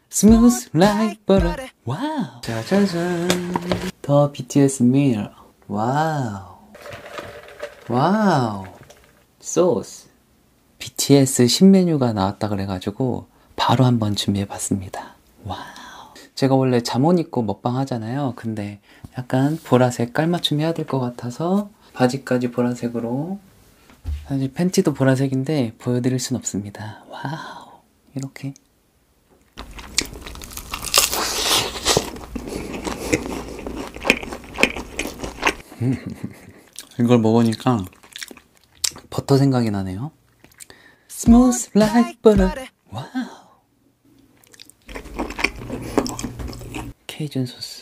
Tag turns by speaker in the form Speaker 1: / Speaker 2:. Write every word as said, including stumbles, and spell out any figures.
Speaker 1: Smooth like butter. 와우. 짜자잔. 더 비티에스 밀. 와우. 와우. 소스. 비티에스 신메뉴가 나왔다 그래가지고 바로 한번 준비해봤습니다. 와우. 제가 원래 잠옷 입고 먹방 하잖아요. 근데 약간 보라색 깔맞춤 해야 될 것 같아서 바지까지 보라색으로, 사실 팬티도 보라색인데 보여드릴 순 없습니다. 와우. 이렇게 이걸 먹으니까 버터 생각이 나네요. Smooth like butter. 와우. 케이준 소스.